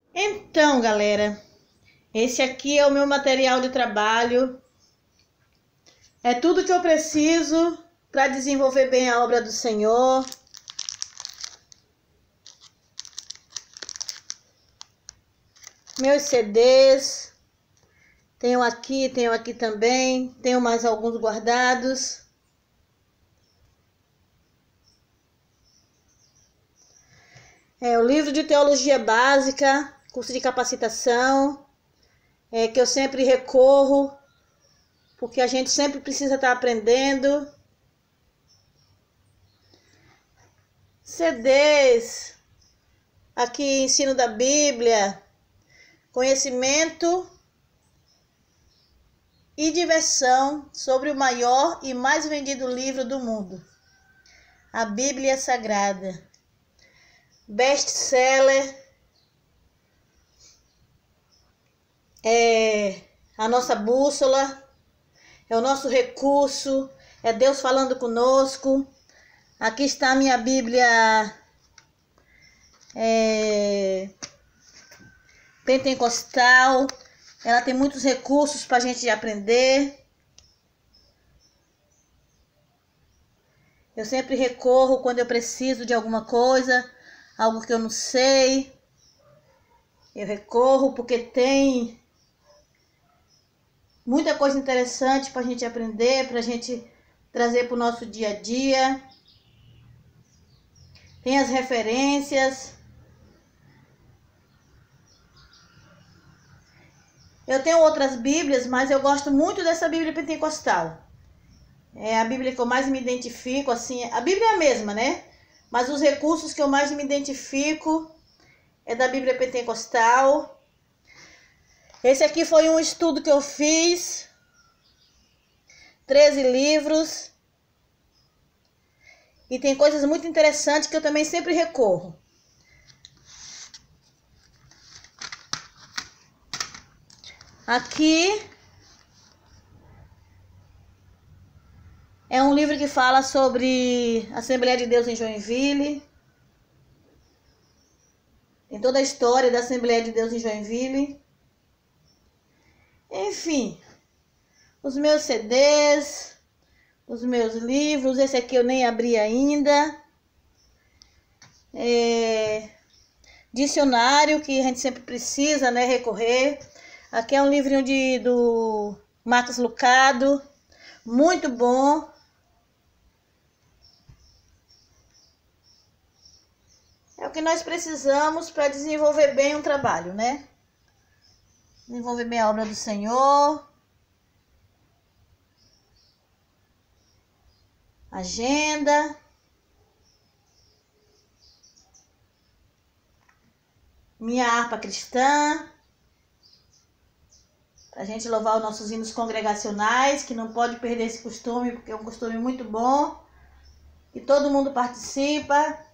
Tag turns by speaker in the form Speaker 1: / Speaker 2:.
Speaker 1: Então, galera, esse aqui é o meu material de trabalho. É tudo que eu preciso para desenvolver bem a obra do Senhor. Meus CDs. Tenho aqui também. Tenho mais alguns guardados. O livro de teologia básica, curso de capacitação, que eu sempre recorro, porque a gente sempre precisa estar aprendendo. CDs, aqui ensino da Bíblia, conhecimento e diversão sobre o maior e mais vendido livro do mundo, a Bíblia Sagrada. Best-seller, é a nossa bússola, é o nosso recurso, é Deus falando conosco. Aqui está a minha Bíblia pentecostal, ela tem muitos recursos para a gente aprender. Eu sempre recorro quando eu preciso de alguma coisa, algo que eu não sei. Eu recorro porque tem muita coisa interessante para a gente aprender, para a gente trazer para o nosso dia a dia. Tem as referências. Eu tenho outras Bíblias, mas eu gosto muito dessa Bíblia pentecostal. É a Bíblia que eu mais me identifico, assim. A Bíblia é a mesma, né? Mas os recursos que eu mais me identifico é da Bíblia pentecostal. Esse aqui foi um estudo que eu fiz. 13 livros. E tem coisas muito interessantes que eu também sempre recorro. Aqui é um livro que fala sobre a Assembleia de Deus em Joinville. Tem toda a história da Assembleia de Deus em Joinville. Enfim, os meus CDs, os meus livros. Esse aqui eu nem abri ainda. Dicionário, que a gente sempre precisa, né, recorrer. Aqui é um livrinho do Marcos Lucado, muito bom. É o que nós precisamos para desenvolver bem um trabalho, né? Desenvolver bem a obra do Senhor. Agenda. Minha harpa cristã. Pra gente louvar os nossos hinos congregacionais, que não pode perder esse costume, porque é um costume muito bom. E todo mundo participa.